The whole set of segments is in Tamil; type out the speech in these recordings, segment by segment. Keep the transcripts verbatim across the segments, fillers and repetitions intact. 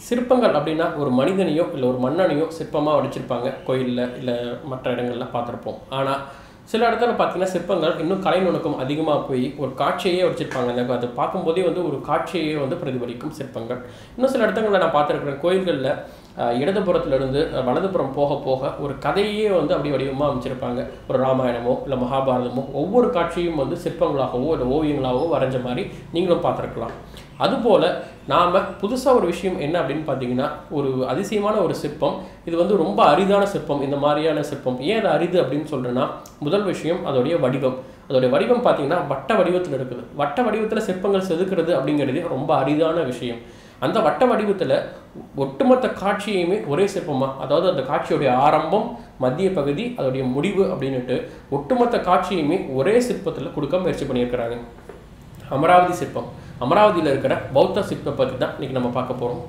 சிற்பங்கள் அப்படின்னா ஒரு மனிதனையோ இல்லை ஒரு மன்னனையோ சிற்பமாக வடிச்சிருப்பாங்க கோயிலில் இல்லை மற்ற இடங்கள்லாம் பார்த்துருப்போம். ஆனால் சில இடத்துல பார்த்தீங்கன்னா சிற்பங்கள் இன்னும் கலை நுணுக்கம் அதிகமாக போய் ஒரு காட்சியே வச்சுருப்பாங்க. எனக்கு அது பார்க்கும்போதே வந்து ஒரு காட்சியே வந்து பிரதிபலிக்கும் சிற்பங்கள். இன்னும் சில இடங்களில் நான் பார்த்துருக்குறேன் கோயில்களில் இடதுபுறத்துலேருந்து வலதுபுறம் போக போக ஒரு கதையே வந்து அப்படி வடிவமாக அமைச்சிருப்பாங்க. ஒரு ராமாயணமோ இல்லை மகாபாரதமோ ஒவ்வொரு காட்சியும் வந்து சிற்பங்களாகவோ இல்லை ஓவியங்களாகவோ வரைஞ்ச மாதிரி நீங்களும் பார்த்துருக்கலாம். அதுபோல் நாம் புதுசாக ஒரு விஷயம் என்ன அப்படின்னு பார்த்தீங்கன்னா ஒரு அதிசயமான ஒரு சிற்பம். இது வந்து ரொம்ப அரிதான சிற்பம். இந்த மாதிரியான சிற்பம் ஏன் அது அரிது அப்படின்னு சொல்கிறேன்னா முதல் விஷயம் அதோடைய வடிவம். அதோடைய வடிவம் பார்த்தீங்கன்னா வட்ட வடிவத்தில் இருக்குது. வட்ட வடிவத்தில் சிற்பங்கள் செதுக்கிறது அப்படிங்கிறது ரொம்ப அரிதான விஷயம். அந்த வட்ட வடிவத்தில் ஒட்டுமொத்த காட்சியுமே ஒரே சிற்பமாக, அதாவது அந்த காட்சியோடைய ஆரம்பம் மத்திய பகுதி அதோடைய முடிவு அப்படின்னுட்டு ஒட்டுமொத்த காட்சியுமே ஒரே சிற்பத்தில் கொடுக்க முயற்சி பண்ணியிருக்கிறாங்க. அமராவதி சிற்பம், அமராவதியில் இருக்கிற பௌத்த சிற்பத்தை பற்றி தான் இன்றைக்கி நம்ம பார்க்க போகிறோம்.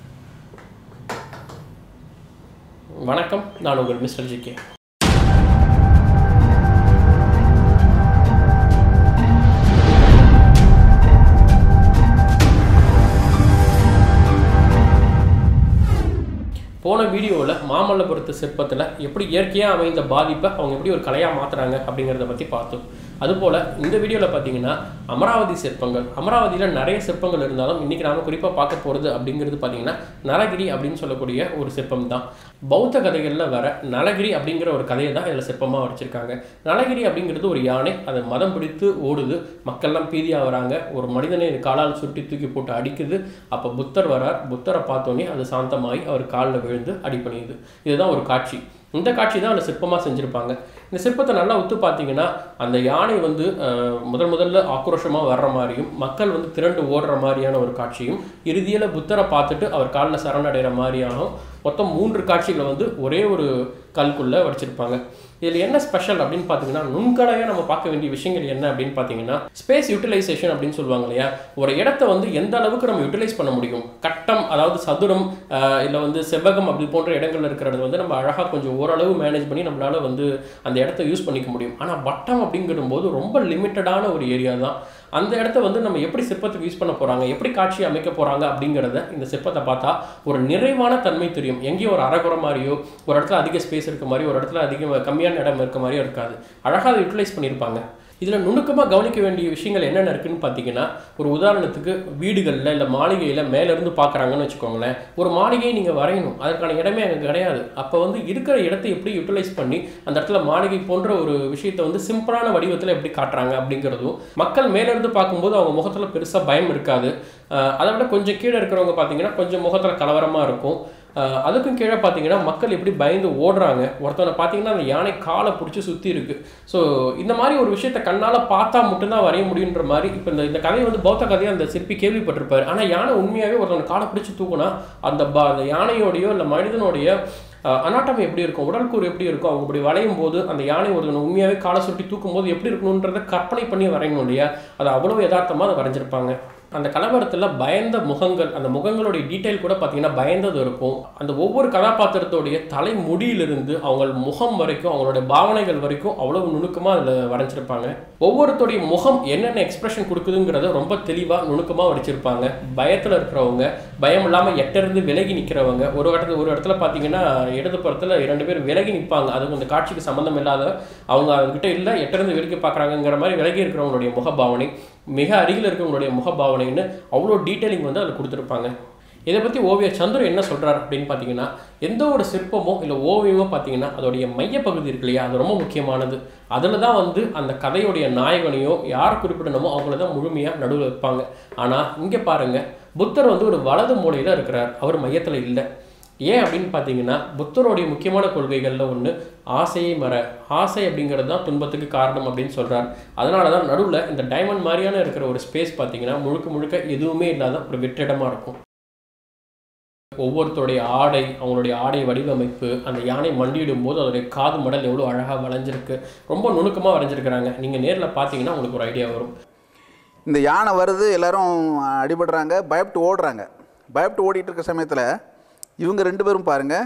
வணக்கம், நான் உங்கள் மிஸ்டர் ஜி கே. போன வீடியோவில் மாமல்லபுரத்து சிற்பத்தில் எப்படி இயற்கையாக அமைந்த பாதிப்பை அவங்க எப்படி ஒரு கலையாக மாற்றுறாங்க அப்படிங்கிறத பற்றி பார்த்தோம். அதுபோல் இந்த வீடியோவில் பார்த்தீங்கன்னா அமராவதி சிற்பங்கள், அமராவதியில் நிறைய சிற்பங்கள் இருந்தாலும் இன்றைக்கி நாம் குறிப்பாக பார்க்க போகிறது அப்படிங்கிறது பார்த்தீங்கன்னா நலகிரி அப்படின்னு சொல்லக்கூடிய ஒரு சிற்பம் தான். பௌத்த கதைகளில் வர நலகிரி அப்படிங்கிற ஒரு கதையை தான் இதில் சிற்பமாக வச்சுருக்காங்க. நலகிரி அப்படிங்கிறது ஒரு யானை, அதை மதம் பிடித்து ஓடுது, மக்கள்லாம் பீதியாக வராங்க, ஒரு மனிதனை காலால் சுட்டி தூக்கி போட்டு அடிக்குது. அப்போ புத்தர் வரார், புத்தரை பார்த்தோன்னே அது சாந்தமாகி அவர் காலில் விழுந்து அடிப்பணியுது. இதுதான் ஒரு காட்சி. இந்த காட்சி தான் அந்த சிற்பமாக செஞ்சுருப்பாங்க. இந்த சிற்பத்தை நல்லா ஒத்து பார்த்தீங்கன்னா அந்த யானை வந்து முதல் முதல்ல ஆக்ரோஷமாக வர்ற மாதிரியும் மக்கள் வந்து திரண்டு ஓடுற மாதிரியான ஒரு காட்சியும் இறுதியில் புத்தரை பார்த்துட்டு அவர் காலில் சரணடைகிற மாதிரியானும் மொத்தம் மூன்று காட்சிகளை வந்து ஒரே ஒரு கல்குள்ளே வடிச்சிருப்பாங்க. இதில் என்ன ஸ்பெஷல் அப்படின்னு பார்த்தீங்கன்னா நுண்கலையாக நம்ம பார்க்க வேண்டிய விஷயங்கள் என்ன அப்படின்னு பார்த்தீங்கன்னா ஸ்பேஸ் யூட்டிலைசேஷன் அப்படின்னு சொல்லுவாங்க இல்லையா. ஒரு இடத்த வந்து எந்த அளவுக்கு நம்ம யூட்டிலைஸ் பண்ண முடியும். கட்டம், அதாவது சதுரம் இல்லை வந்து செவ்வகம் அப்படி போன்ற இடங்கள்ல இருக்கிறது வந்து நம்ம அழகாக கொஞ்சம் ஓரளவு மேனேஜ் பண்ணி நம்மளால் வந்து அந்த இடத்த யூஸ் பண்ணிக்க முடியும். ஆனால் வட்டம் அப்படிங்கிற போது ரொம்ப லிமிட்டடான ஒரு ஏரியா தான். அந்த இடத்த வந்து நம்ம எப்படி சிற்பத்துக்கு யூஸ் பண்ண போகிறாங்க, எப்படி காட்சி அமைக்க போகிறாங்க அப்படிங்கிறத இந்த சிற்பத்தை பார்த்தா ஒரு நிறைவான தன்மை தெரியும். எங்கேயும் ஒரு அரைகுறை மாதிரியோ ஒரு இடத்துல அதிக ஸ்பேஸ் இருக்க மாதிரி ஒரு இடத்துல அதிக கம்மியான இடம் இருக்க மாதிரியோ இருக்காது. அழகாக அதை யூட்டிலைஸ் பண்ணியிருப்பாங்க. இதில் நுணுக்கமாக கவனிக்க வேண்டிய விஷயங்கள் என்னென்ன இருக்குன்னு பார்த்தீங்கன்னா ஒரு உதாரணத்துக்கு வீடுகளில் இல்லை மாளிகையில் மேலேருந்து பார்க்குறாங்கன்னு வச்சுக்கோங்களேன். ஒரு மாளிகையை நீங்கள் வரையணும், அதற்கான இடமே அங்கே கிடையாது. அப்போ வந்து இருக்கிற இடத்தை எப்படி யூட்டிலைஸ் பண்ணி அந்த இடத்துல மாளிகை போன்ற ஒரு விஷயத்தை வந்து சிம்பிளான வடிவத்தில் எப்படி காட்டுறாங்க அப்படிங்கிறதும் மக்கள் மேலேருந்து பார்க்கும்போது அவங்க முகத்தில் பெருசாக பயம் இருக்காது. அதை விட கொஞ்சம் கீழே இருக்கிறவங்க பார்த்தீங்கன்னா கொஞ்சம் முகத்தில் கலவரமாக இருக்கும். அதுக்கும் கீழே பார்த்தீங்கன்னா மக்கள் எப்படி பயந்து ஓடுறாங்க. ஒருத்தவனை பார்த்தீங்கன்னா அந்த யானை காலை பிடிச்சி சுற்றி இருக்குது. ஸோ இந்த மாதிரி ஒரு விஷயத்தை கண்ணால் பார்த்தா மட்டும்தான் வரைய முடியுன்ற மாதிரி இப்போ இந்த இந்த கதையை வந்து பௌத்த கதையை அந்த சிற்பி கேள்விப்பட்டிருப்பார். ஆனால் யானை உண்மையாகவே ஒருத்தவனை காலை பிடிச்சி தூக்குனா அந்த ப அந்த யானையோடையோ இல்லை மனிதனுடைய அனாட்டமி எப்படி இருக்கும், உடல்கூறு எப்படி இருக்கும், அவங்க இப்படி வளையும் போது அந்த யானை ஒருத்தவனை உண்மையாகவே காலை சுட்டி தூக்கும் போது எப்படி இருக்கணுன்றதை கற்பனை பண்ணி வரையணும் இல்லையா. அது அவ்வளோ யதார்த்தமாக அதை வரைஞ்சிருப்பாங்க. அந்த கலவரத்தில் பயந்த முகங்கள், அந்த முகங்களுடைய டீட்டெயில் கூட பார்த்தீங்கன்னா பயந்தது இருக்கும். அந்த ஒவ்வொரு கதாபாத்திரத்தோடைய தலை முடியிலிருந்து அவங்க முகம் வரைக்கும் அவங்களுடைய பாவனைகள் வரைக்கும் அவ்வளவு நுணுக்கமாக அதில் வரைஞ்சிருப்பாங்க. ஒவ்வொருத்தருடைய முகம் என்னென்ன எக்ஸ்பிரஷன் கொடுக்குதுங்கிறத ரொம்ப தெளிவாக நுணுக்கமாக வரைச்சிருப்பாங்க. பயத்தில் இருக்கிறவங்க, பயம் இல்லாமல் எட்டிருந்து விலகி நிற்கிறவங்க, ஒரு இடத்துல ஒரு இடத்துல பார்த்தீங்கன்னா இடது புறத்தில் இரண்டு பேர் விலகி நிற்பாங்க. அதுவும் அந்த காட்சிக்கு சம்மந்தம் இல்லாத அவங்க அவங்ககிட்ட இல்லை எட்டிருந்து வேடிக்கை பார்க்குறாங்கிற மாதிரி விலகி இருக்கிறவங்களுடைய முகபாவனை, மிக அருகில் இருக்கவங்களுடைய முகபாவனைன்னு அவ்வளோ டீட்டெயிலிங் வந்து அதில் கொடுத்துருப்பாங்க. இதை பற்றி ஓவியர் சந்துரு என்ன சொல்கிறார் அப்படின்னு பார்த்தீங்கன்னா எந்த ஒரு சிற்பமோ இல்லை ஓவியமோ பார்த்தீங்கன்னா அதோடைய மையப்பகுதி இருக்கு இல்லையா, அது ரொம்ப முக்கியமானது. அதில் தான் வந்து அந்த கதையுடைய நாயகனையோ யார் குறிப்பிடணுமோ அவங்கள தான் முழுமையாக நடுவில் வைப்பாங்க. ஆனால் இங்கே பாருங்கள், புத்தர் வந்து ஒரு வலது மூலையில் இருக்கிறார், அவர் மையத்தில் இல்லை. ஏன் அப்படின்னு பார்த்தீங்கன்னா புத்தருடைய முக்கியமான கொள்கைகளில் ஒன்று ஆசையை மற, ஆசை அப்படிங்கிறது தான் துன்பத்துக்கு காரணம் அப்படின்னு சொல்கிறார். அதனால தான் நடுவில் இந்த டைமண்ட் மாதிரியான இருக்கிற ஒரு ஸ்பேஸ் பார்த்தீங்கன்னா முழுக்க முழுக்க எதுவுமே இல்லாத ஒரு வெற்றிடமாக இருக்கும். ஒவ்வொருத்தருடைய ஆடை, அவங்களுடைய ஆடை வடிவமைப்பு, அந்த யானை மண்டியிடும் போது அதோடைய காது மடல் எவ்வளோ அழகாக வளைஞ்சிருக்கு, ரொம்ப நுணுக்கமாக வரைஞ்சிருக்கிறாங்க. நீங்கள் நேரில் பார்த்தீங்கன்னா உங்களுக்கு ஒரு ஐடியா வரும். இந்த யானை வருது, எல்லாரும் அடிபடுறாங்க, பயப்பட்டு ஓடுறாங்க. பயப்பட்டு ஓடிட்டு இருக்க சமயத்தில் இவங்க ரெண்டு பேரும் பாருங்கள்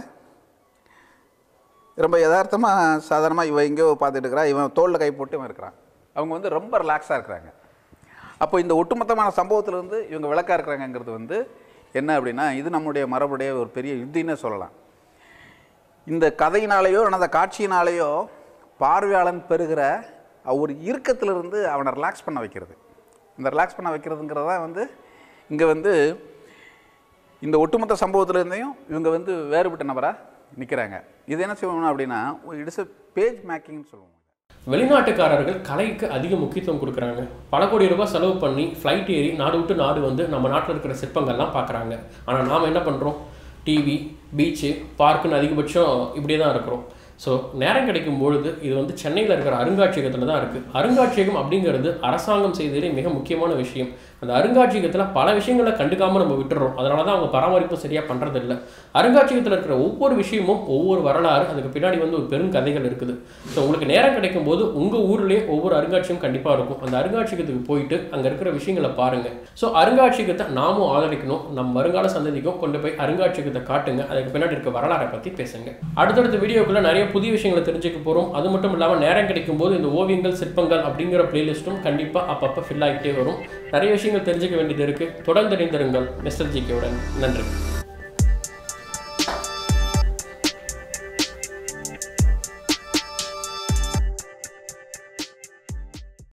ரொம்ப யதார்த்தமாக சாதாரணமாக இவன் எங்கேயோ பார்த்துட்டு இருக்கிறா, இவன் தோளில் கை போட்டு இவன் இருக்கிறான். அவங்க வந்து ரொம்ப ரிலாக்ஸாக இருக்கிறாங்க. அப்போ இந்த ஒட்டுமொத்தமான சம்பவத்திலேருந்து இவங்க விளக்காக இருக்கிறாங்கிறது வந்து என்ன அப்படின்னா இது நம்முடைய மரபுடைய ஒரு பெரிய யுத்தின்னே சொல்லலாம். இந்த கதையினாலேயோ அந்த காட்சியினாலேயோ பார்வையாளன் பெறுகிற ஒரு இறுக்கத்திலிருந்து அவனை ரிலாக்ஸ் பண்ண வைக்கிறது. இந்த ரிலாக்ஸ் பண்ண வைக்கிறதுங்கிறது தான் வந்து இங்கே வந்து இந்த ஒட்டுமொத்த சம்பவத்திலேருந்தையும் இவங்க வந்து வேறுபட்ட நபராக நிற்கிறாங்க. இது என்ன செய்வோம்னா அப்படின்னா இட்ஸ் எ பேஜ் மேக்கிங்னு சொல்லுவோம். வெளிநாட்டுக்காரர்கள் கலைக்கு அதிக முக்கியத்துவம் கொடுக்குறாங்க. பல கோடி ரூபாய் செலவு பண்ணி ஃப்ளைட் ஏறி நாடு விட்டு நாடு வந்து நம்ம நாட்டில் இருக்கிற சிற்பங்கள்லாம் பார்க்குறாங்க. ஆனால் நாம் என்ன பண்ணுறோம்? டிவி, பீச்சு, பார்க்குன்னு அதிகபட்சம் இப்படியே தான் இருக்கிறோம். ஸோ நேரம் கிடைக்கும் பொழுது இது வந்து சென்னையில் இருக்கிற அருங்காட்சியகத்தில் தான் இருக்குது. அருங்காட்சியகம் அப்படிங்கிறது அரசாங்கம் செய்ததிலே மிக முக்கியமான விஷயம். அந்த அருங்காட்சியகத்தில் பல விஷயங்களை கண்டுக்காமல் நம்ம விட்டுறோம். அதனால தான் அவங்க பராமரிப்பு சரியாக பண்ணுறதில்லை. அருங்காட்சியகத்தில் இருக்கிற ஒவ்வொரு விஷயமும் ஒவ்வொரு வரலாறு, அதுக்கு பின்னாடி வந்து ஒரு பெரும் கதைகள் இருக்குது. ஸோ உங்களுக்கு நேரம் கிடைக்கும் போது உங்கள் ஊர்லேயே ஒவ்வொரு அருங்காட்சியகம் கண்டிப்பாக இருக்கும். அந்த அருங்காட்சியகத்துக்கு போயிட்டு அங்கே இருக்கிற விஷயங்களை பாருங்கள். ஸோ அருங்காட்சியகத்தை நாமும் ஆதரிக்கணும். நம் வருங்கால சந்ததிக்கும் கொண்டு போய் அருங்காட்சியகத்தை காட்டுங்க. அதுக்கு பின்னாடி இருக்க வரலாறை பற்றி பேசுங்க. அடுத்தடுத்த வீடியோக்குள்ள நிறைய புதிய விஷயங்களை தெரிஞ்சுக்க போகிறோம். அது மட்டும் இல்லாமல் நேரம் கிடைக்கும் போது இந்த ஓவியங்கள், சிற்பங்கள் அப்படிங்கிற பிளேலிஸ்ட்டும் கண்டிப்பாக அப்பப்போ ஃபில் ஆகிட்டே வரும். நிறைய விஷயங்கள் தெரிஞ்சுக்க வேண்டியது இருக்குது. தொடர்ந்து இணைந்திருங்கள் மிஸ்டர் ஜி கே உடன். நன்றி.